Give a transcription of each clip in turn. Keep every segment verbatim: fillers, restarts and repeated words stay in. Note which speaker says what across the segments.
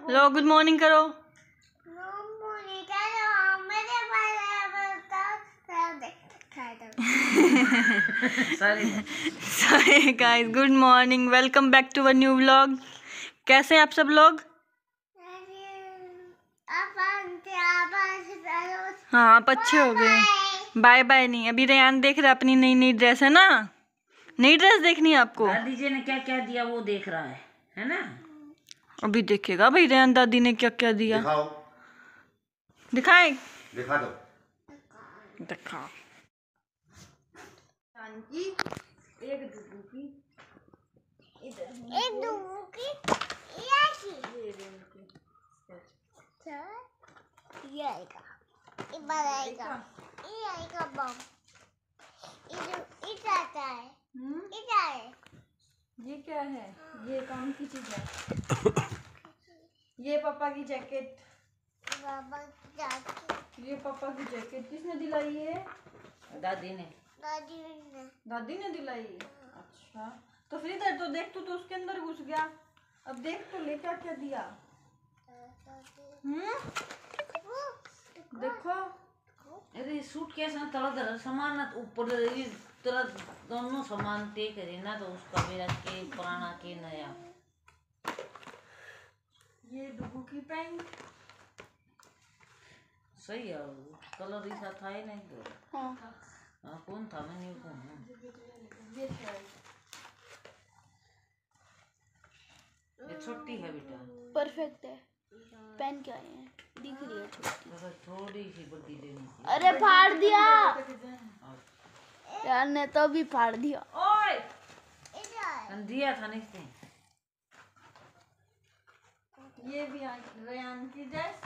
Speaker 1: लो good morning करो। Sorry guys, good morning, welcome back to a new vlog. कैसे हैं आप सब लोग? हाँ, आप अच्छे हो गए। बाय बाय नहीं, अभी रेयान देख रहा है अपनी नई नई ड्रेस, है ना? नई ड्रेस देखनी है आपको?
Speaker 2: दादी जी ने क्या क्या दिया वो देख रहा है, है ना?
Speaker 1: अभी देखेगा भाई रेयान दादी ने क्या क्या दिया।
Speaker 3: दिखाओ।
Speaker 1: दिखाए?
Speaker 3: दिखा दो।
Speaker 1: दिखाओ। एक डुगू की, इधर एक डुगू की, ये की, ये की, ये आएगा, ये बनाएगा, ये आएगा बम, इधर इधर आता है, इधर है। ये क्या है? ये काम की चीज है। ये पापा की जैकेट, पापा की जैकेट, ये पापा की जैकेट किसने दिलाई है?
Speaker 2: दादी ने।
Speaker 1: दादी ने दादी ने दिलाई। अच्छा, तो फिर इधर तो देख, तू तो उसके अंदर घुस गया। अब देख तो ले क्या क्या दिया। हम्म, देखो।
Speaker 2: अरे सूटकेस में तरह तरह सामान ऊपर तरह दोनों सामान ते करे ना, तो उसका मेरा के पुराना के नया।
Speaker 1: ये डुगू की पैंट
Speaker 2: सही है, कलर ऐसा था ही नहीं तो।
Speaker 1: हाँ
Speaker 2: हाँ, कौन था? मैं नहीं कौन। ये छोटी है बेटा।
Speaker 4: परफेक्ट है। पेन क्या है? दिख रही है छोटी।
Speaker 2: थोड़ी सी बड़ी लेनी थी।
Speaker 4: अरे फाड़ दिया यार ने, तो भी फाड़ दिया।
Speaker 2: ओए दिया था नहीं इसने।
Speaker 1: ये भी रेयान की ड्रेस।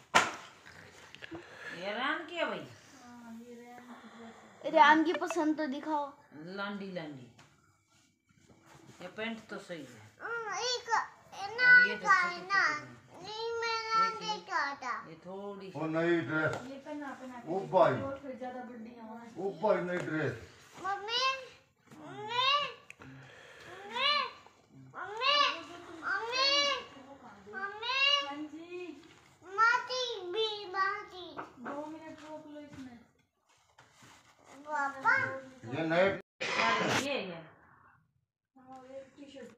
Speaker 2: ये रेयान की है भाई।
Speaker 1: हाँ, ये रेयान की ड्रेस।
Speaker 4: रेयान की पसंद तो दिखाओ।
Speaker 2: लांडी लांडी। ये पैंट तो सही है।
Speaker 1: एक
Speaker 2: ना ये तो नहीं, मैं ना ये थोड़ी
Speaker 3: वो नई ड्रेस।
Speaker 1: ये पहना पहना
Speaker 3: ओ भाई,
Speaker 1: और फिर ज्यादा बड़ी है।
Speaker 3: ओ भाई नई dress.
Speaker 1: Mummy mummy mummy mummy mummy mummy, हाँ जी, माटी भी माटी। दो मिनट रोक लो इसमें पापा।
Speaker 3: ये नए
Speaker 2: ये है।
Speaker 1: टी-शर्ट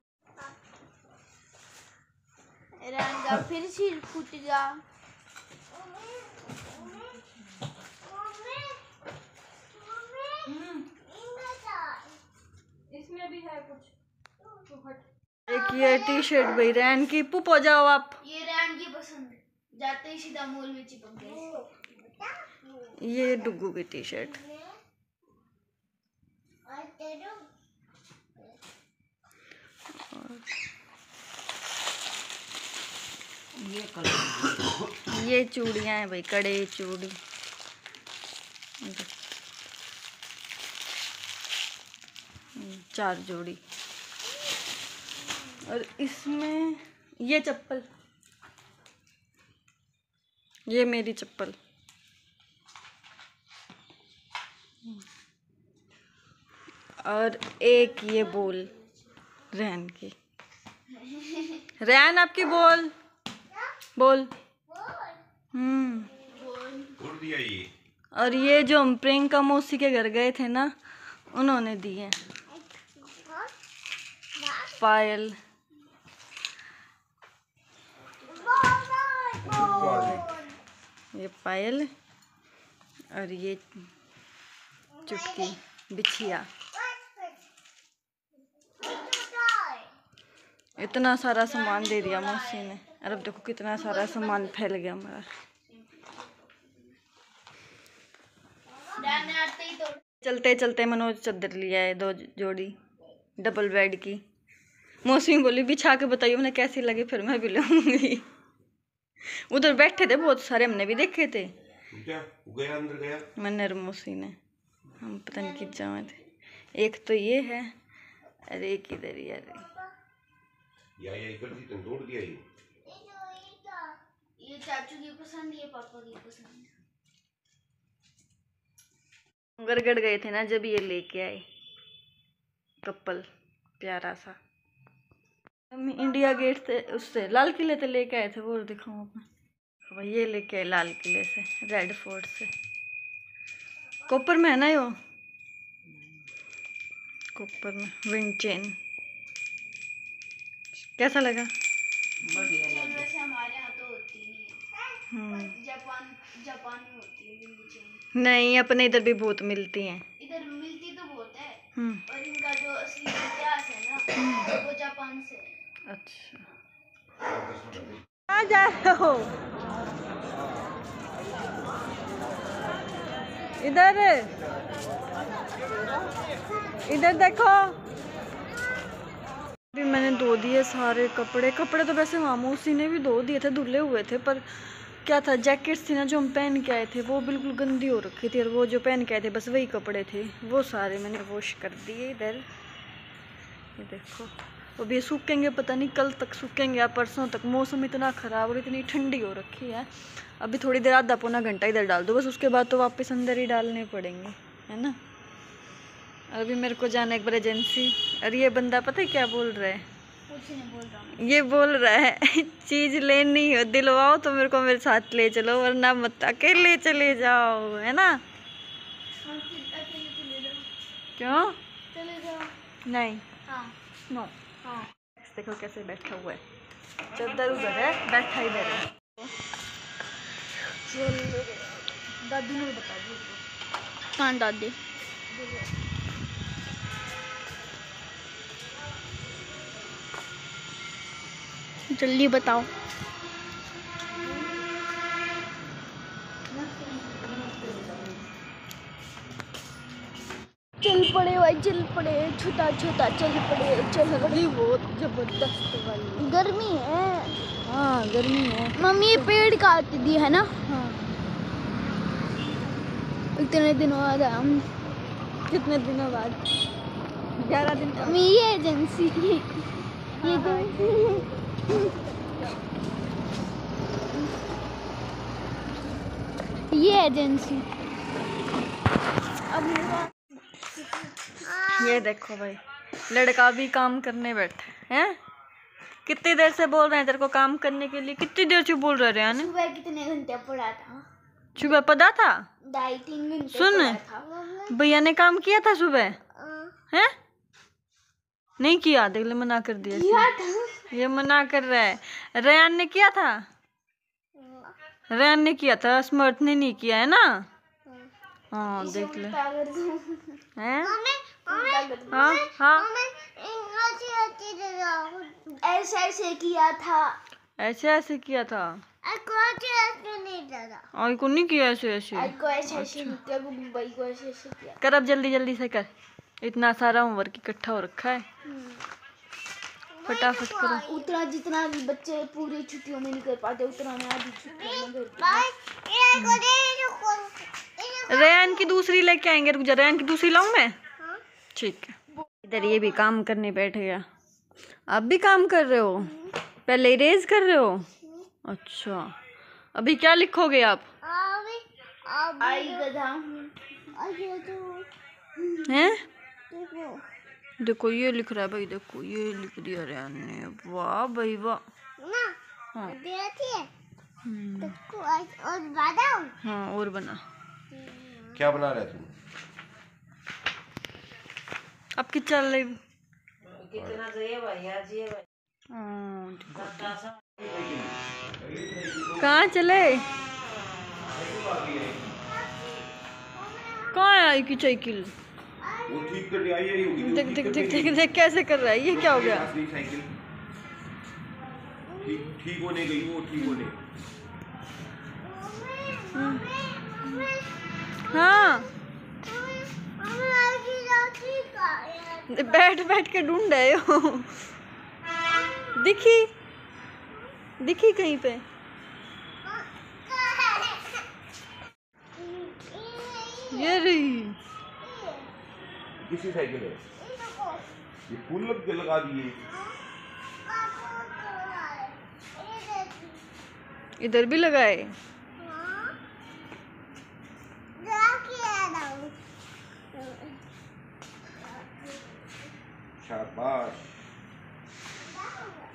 Speaker 4: रेयान का फिर सिर फूट गया।
Speaker 1: इसमें भी है कुछ। एक ये टी शर्ट भाई रेयान की, पुप हो जाओ आप।
Speaker 4: ये रेयान की पसंद है, जाते ही सीधा मॉल में चिपक गए।
Speaker 1: ये डुगू की टी शर्ट।
Speaker 2: ये कलर
Speaker 1: ये चूड़ियां हैं भाई, कड़े चूड़ी। चार जोड़ी। और इसमें ये चप्पल, ये मेरी चप्पल। और एक ये बॉल रेयान की। रेयान आपकी बॉल बोल। हम्म,
Speaker 3: उड़ दिया ये।
Speaker 1: और ये जो हम प्रियंका मौसी के घर गए थे ना, उन्होंने दिए पायल। ये पायल और ये चुटकी बिछिया। इतना सारा सामान दे दिया मौसी ने। और अब देखो कितना सारा सामान फैल गया हमारा। चलते चलते मनोज चादर लिया है, दो जोड़ी डबल बेड की। मौसी बोली बिछा के बताइए उन्हें कैसी लगी, फिर मैं भी लूंगी। उधर बैठे थे बहुत सारे, हमने भी देखे थे।
Speaker 3: क्या गया अंदर गया?
Speaker 1: मैंने मौसी ने, हम पता नहीं किस जगह थे। एक तो ये है और एक इधर ही है।
Speaker 3: या या इधर से तोड़ दिया ये।
Speaker 4: ये चाचू की पसंद, ये पापा की पसंद।
Speaker 1: गड़गड़ गए थे ना जब ये लेके आए कपल प्यारा सा। हम इंडिया गेट से उससे लाल किले से लेके आए थे, वो दिखाऊँ आपको। भाई ये लेके आए लाल किले से, रेड फोर्ट से। कॉपर में है ना यो, कॉपर में विंड चेन। कैसा लगा?
Speaker 2: बढ़िया लगा।
Speaker 4: वैसे हमारे यहाँ तो होती नहीं है, जापान जापान में होती है विंड चेन।
Speaker 1: नहीं, अपने इधर भी बहुत मिलती हैं।
Speaker 4: इधर मिलती तो बहुत है, और इनका जो असली इतिहास है ना वो जापान से है।
Speaker 1: अच्छा, आ जा रहे हो इधर, इधर देखो। भी मैंने धो दिए सारे कपड़े। कपड़े तो वैसे मामूसी ने भी धो दिए थे, धुले हुए थे, पर क्या था, जैकेट्स थी ना जो हम पहन के आए थे वो बिल्कुल गंदी हो रखी थी, और वो जो पहन के आए थे बस वही कपड़े थे, वो सारे मैंने वॉश कर दिए। इधर ये देखो, अब ये सूखेंगे, पता नहीं कल तक सूखेंगे या परसों तक। मौसम इतना ख़राब और इतनी ठंडी हो रखी है। अभी थोड़ी देर, आधा पौना घंटा इधर डाल दो बस, उसके बाद तो वापस अंदर ही डालने पड़ेंगे, है ना। अभी मेरे को जाना एक बार एजेंसी। और ये बंदा पता है क्या बोल रहा है?
Speaker 4: कुछ नहीं बोल रहा हूँ।
Speaker 1: ये बोल रहा है चीज लेनी हो दिलवाओ तो मेरे को मेरे साथ ले चलो, वरना मत अकेले चले जाओ, है ना। क्यों?
Speaker 4: चले जाओ।
Speaker 1: नहीं,
Speaker 4: हाँ
Speaker 1: नो।
Speaker 4: हाँ।
Speaker 1: देखो कैसे बैठा हुआ है, चद्दर उधर है, बैठा इधर है। दादी ने बता दी।
Speaker 4: कहाँ दादी? जल्दी बताओ। चल पड़े भाई, चल पड़े, छोटा छोटा चल पड़े, चल पड़े।
Speaker 1: बहुत जबरदस्त वाली
Speaker 4: गर्मी है।
Speaker 1: हाँ गर्मी है।
Speaker 4: मम्मी ये पेड़ काट दिए है ना।
Speaker 1: हाँ,
Speaker 4: इतने दिनों बाद हम,
Speaker 1: कितने दिनों बाद? ग्यारह दिन का।
Speaker 4: मम्मी ये एजेंसी ये ये एजेंसी। अब
Speaker 1: ये देखो भाई, लड़का भी काम करने बैठा है। कितनी देर से बोल रहे हैं तेरे को काम करने के लिए? कितनी देर से बोल रहे हैं?
Speaker 4: सुबह कितने घंटे पढ़ा था?
Speaker 1: सुबह पढ़ा था,
Speaker 4: ढाई तीन घंटे
Speaker 1: सुन
Speaker 4: पढ़ा था।
Speaker 1: भैया ने काम किया था सुबह, हैं? नहीं किया, देख ले, मना कर दिया।
Speaker 4: किया था।
Speaker 1: ये मना कर रहा है। रेयान ने किया था, रेयान ने किया था, स्मर्थ ने नहीं किया, है ना। हाँ देख ले, हैं? हाँ हाँ,
Speaker 4: ऐसे ऐसे किया था,
Speaker 1: ऐसे ऐसे किया था। आई को नहीं किया ऐसे ऐसे।
Speaker 4: आई को ऐसे ऐसे नहीं किया, भाई को ऐसे ऐसे किया।
Speaker 1: कर अब जल्दी जल्दी से कर, इतना सारा होमवर्क इकट्ठा हो रखा है, फटाफट करो।
Speaker 4: उतना जितना भी बच्चे पूरी छुट्टियों में नहीं कर पाते, उतना मैं आधी छुट्टियों में कर।
Speaker 1: रेयान की दूसरी लेके आएंगे, रुक जा, रेयान की दूसरी लाऊं मैं? ठीक है। इधर ये भी काम करने बैठ गया। आप भी काम कर रहे हो? पहले इरेज कर रहे हो? अच्छा, अभी क्या लिखोगे आप?
Speaker 4: आई गधा
Speaker 1: हैं? देखो ये लिख रहा है भाई, देखो ये लिख दिया रेयान ने। वाह भाई वाह। हाँ हम्म, हाँ और बना।
Speaker 3: क्या बना रहे तुम?
Speaker 1: अब कि चल रही
Speaker 2: कितना चाहिए भैया जी?
Speaker 1: कहाँ चले? कहाँ है आई की साइकिल?
Speaker 3: वो ठीक कर आई है, होगी
Speaker 1: देख देख देख देख देख कैसे कर रहा है, ये क्या हो गया?
Speaker 3: साइकिल ठीक ठीक होने गई, वो ठीक होने।
Speaker 1: हाँ बैठ बैठ के ढूंढ रहे हो। दिखी दिखी कहीं पे? ये रही।
Speaker 3: किसी साइकिल है ये, फूल लग के लगा दिए।
Speaker 1: इधर भी लगाए।
Speaker 3: शाबाश।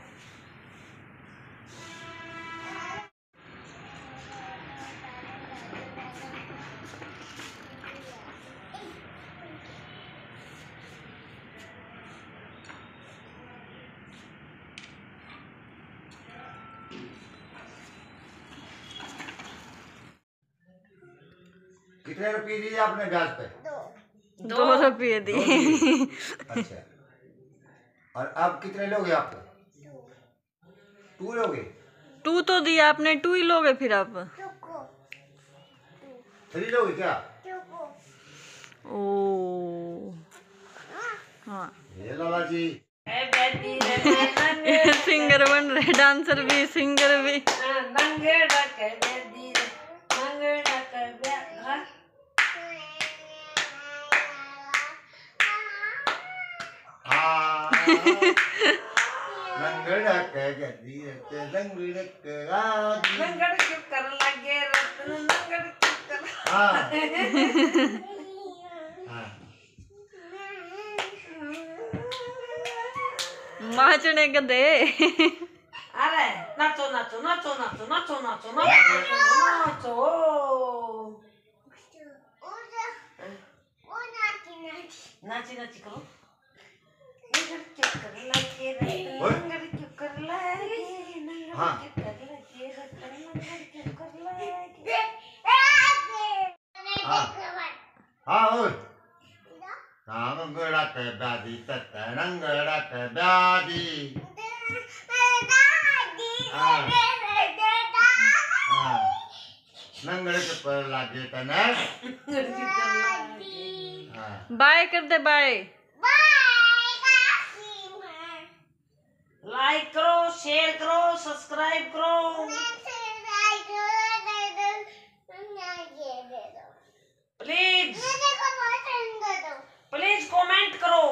Speaker 5: कितने रुपए दिए आपने गैस पे?
Speaker 1: दो
Speaker 2: दो
Speaker 1: रुपये
Speaker 5: दो
Speaker 1: दिए।
Speaker 5: दिए। अच्छा, और अब कितने लोगे आप? टू लोगे?
Speaker 1: टू तो दिया आपने, टू ही लोगे फिर आप?
Speaker 5: थ्री लोगे क्या?
Speaker 1: ओ हाँ,
Speaker 5: ये लाला जी
Speaker 1: सिंगर बन रहे, डांसर भी, सिंगर भी। नाचने का दे।
Speaker 2: अरे नाचो नाचो नाचो नाचो नाचो नाचो नाचो नाचो। नाची नाची करो।
Speaker 5: हाँ हाँ ओए नंगड़ा के ब्यादी तत नंगड़ा के ब्यादी नंगड़े के पर लागे तना।
Speaker 1: बाय कर दे, बाय।
Speaker 2: लाइक करो, शेयर करो, सब्सक्राइब करो, प्लीज प्लीज कमेंट करो,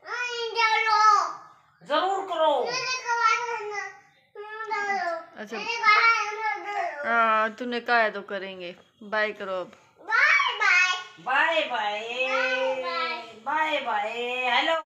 Speaker 2: जरूर करो।
Speaker 1: अच्छा हाँ, तूने कहा है तो करेंगे। बाय करो अब।
Speaker 2: Bye bye bye bye. Hello.